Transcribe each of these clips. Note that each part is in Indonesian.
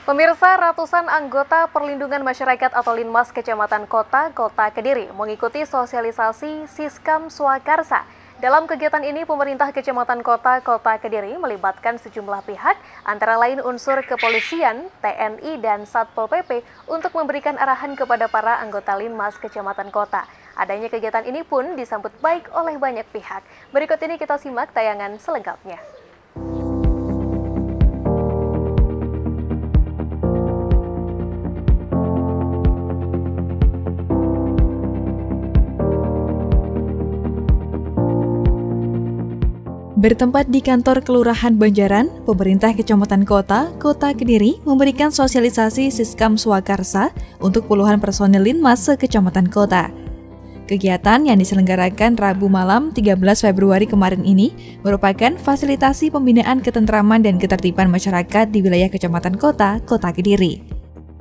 Pemirsa, ratusan anggota Perlindungan Masyarakat atau Linmas Kecamatan Kota Kediri mengikuti sosialisasi Siskam Swakarsa. Dalam kegiatan ini, pemerintah Kecamatan Kota Kediri melibatkan sejumlah pihak, antara lain unsur kepolisian, TNI, dan Satpol PP untuk memberikan arahan kepada para anggota Linmas Kecamatan Kota. Adanya kegiatan ini pun disambut baik oleh banyak pihak. Berikut ini kita simak tayangan selengkapnya. Bertempat di kantor Kelurahan Banjaran, pemerintah Kecamatan Kota Kediri memberikan sosialisasi Siskam Swakarsa untuk puluhan personil Linmas se-Kecamatan Kota. Kegiatan yang diselenggarakan Rabu malam 13 Februari kemarin ini merupakan fasilitasi pembinaan ketentraman dan ketertiban masyarakat di wilayah Kecamatan Kota Kediri.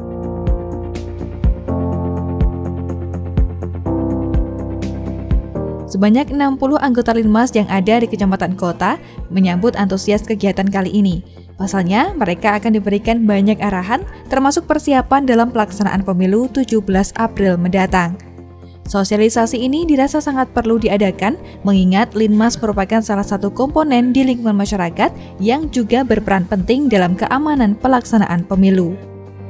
Sebanyak 60 anggota Linmas yang ada di Kecamatan Kota menyambut antusias kegiatan kali ini. Pasalnya, mereka akan diberikan banyak arahan termasuk persiapan dalam pelaksanaan pemilu 17 April mendatang. Sosialisasi ini dirasa sangat perlu diadakan mengingat Linmas merupakan salah satu komponen di lingkungan masyarakat yang juga berperan penting dalam keamanan pelaksanaan pemilu.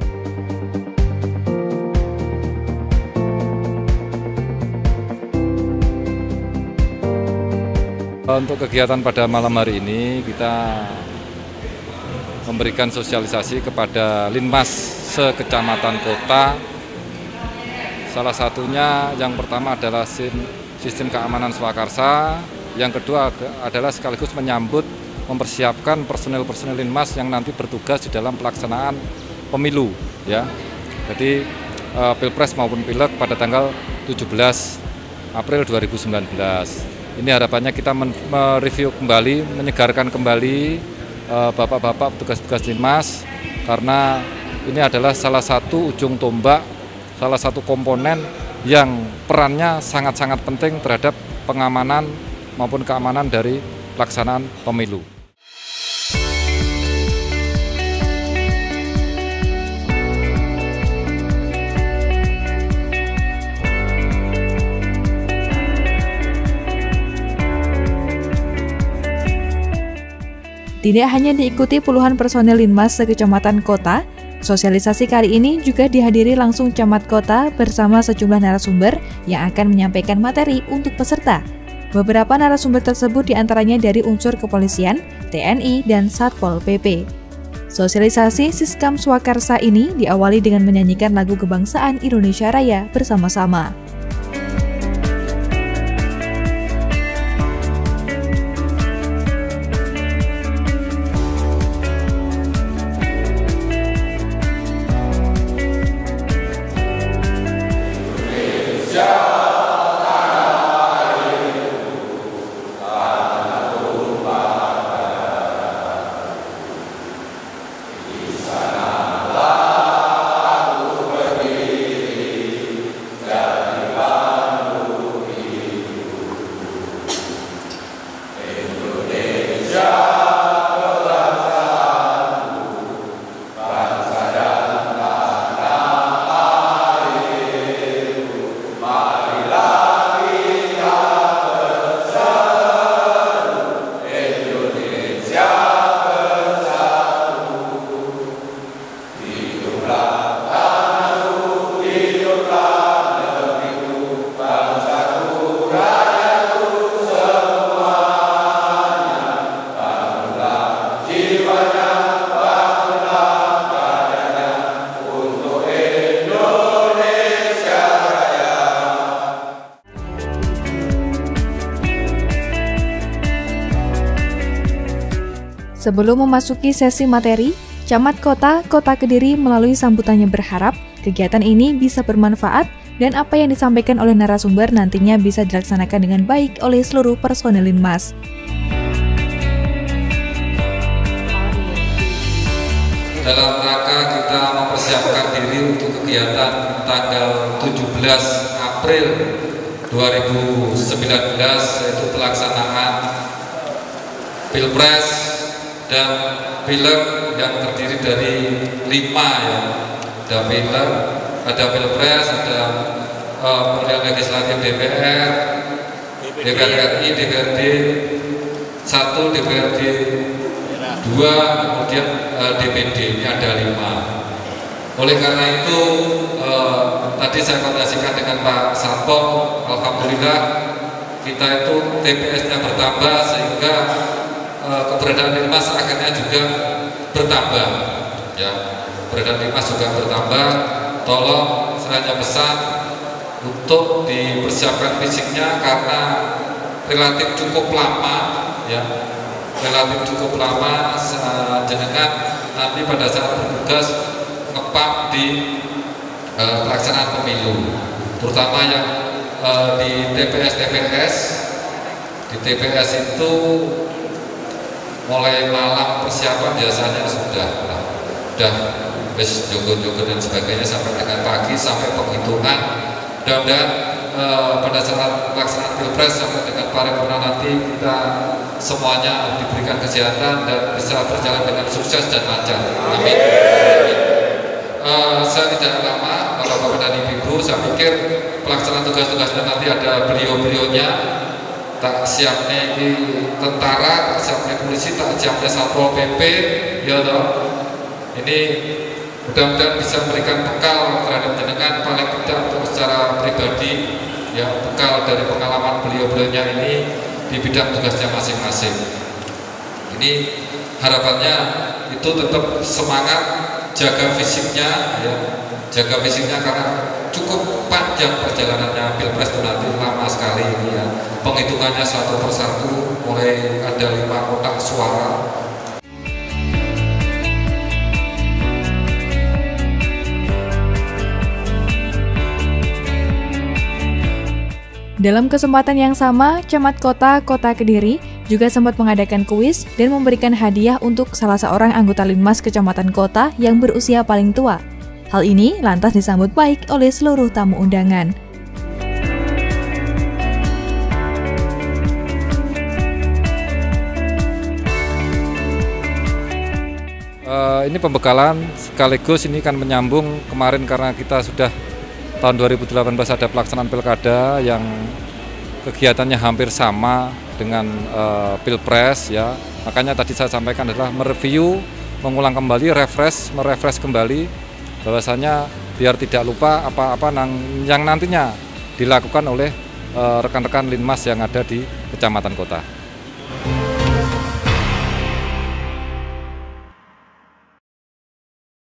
Untuk kegiatan pada malam hari ini kita memberikan sosialisasi kepada Linmas se-Kecamatan Kota. Salah satunya yang pertama adalah sistem keamanan Swakarsa, yang kedua adalah sekaligus menyambut mempersiapkan personel-personel Linmas yang nanti bertugas di dalam pelaksanaan pemilu ya. Jadi Pilpres maupun Pileg pada tanggal 17 April 2019. Ini harapannya kita mereview kembali, menyegarkan kembali bapak-bapak petugas-petugas Linmas, karena ini adalah salah satu ujung tombak, salah satu komponen yang perannya sangat-sangat penting terhadap pengamanan maupun keamanan dari pelaksanaan pemilu. Tidak hanya diikuti puluhan personel Linmas se-Kecamatan Kota, sosialisasi kali ini juga dihadiri langsung Camat Kota bersama sejumlah narasumber yang akan menyampaikan materi untuk peserta. Beberapa narasumber tersebut diantaranya dari unsur kepolisian, TNI, dan Satpol PP. Sosialisasi Siskam Swakarsa ini diawali dengan menyanyikan lagu kebangsaan Indonesia Raya bersama-sama. Sebelum memasuki sesi materi, Camat Kota Kediri melalui sambutannya berharap kegiatan ini bisa bermanfaat dan apa yang disampaikan oleh narasumber nantinya bisa dilaksanakan dengan baik oleh seluruh personel Linmas. Dalam rangka kita mempersiapkan diri untuk kegiatan tanggal 17 April 2019, yaitu pelaksanaan Pilpres dan pileg yang terdiri dari 5 ya. Ada pileg, ada pilpres, ada pemilihan legislatif DPR, DPR RI, DPRD 1, DPRD 2, kemudian DPD, ini ada 5. Oleh karena itu tadi saya koordinasikan dengan Pak Satpol, alhamdulillah kita itu TPS-nya bertambah sehingga keberadaan Linmas akhirnya juga bertambah ya. Keberadaan Linmas juga bertambah. Tolong saya hanya pesan untuk dipersiapkan fisiknya karena relatif cukup lama ya. Relatif cukup lama jenengan nanti pada saat bertugas ngepap di pelaksanaan pemilu, terutama yang di TPS. Di TPS itu mulai malam persiapan biasanya sudah jogo-jogo dan sebagainya sampai dengan pagi, sampai penghitungan, dan pada saat pelaksanaan pilpres sampai dengan paripurna nanti kita semuanya diberikan kesehatan dan bisa berjalan dengan sukses dan lancar. Amin. Saya tidak lama, Bapak dan Ibu, saya pikir pelaksanaan tugas-tugasnya nanti ada beliau-beliaunya. Tak siapnya ini tentara, tak siapnya polisi, tak siapnya Satpol PP, ya toh. Ini mudah-mudahan bisa memberikan bekal terhadap jenengan paling tidak untuk secara pribadi ya, bekal dari pengalaman beliau-beliaunya ini di bidang tugasnya masing-masing. Ini harapannya itu tetap semangat, jaga fisiknya ya, jaga fisiknya karena cukup panjang perjalanannya pilpres itu nanti, lama sekali ini ya. Penghitungannya satu persatu, mulai ada 5 kotak suara. Dalam kesempatan yang sama, Camat Kota Kediri juga sempat mengadakan kuis dan memberikan hadiah untuk salah seorang anggota Linmas Kecamatan Kota yang berusia paling tua. Hal ini lantas disambut baik oleh seluruh tamu undangan. Ini pembekalan sekaligus ini kan menyambung kemarin karena kita sudah tahun 2018 ada pelaksanaan pilkada yang kegiatannya hampir sama dengan pilpres ya. Makanya tadi saya sampaikan adalah mereview, mengulang kembali, merefresh kembali bahwasanya biar tidak lupa apa-apa yang nantinya dilakukan oleh rekan-rekan Linmas yang ada di Kecamatan Kota.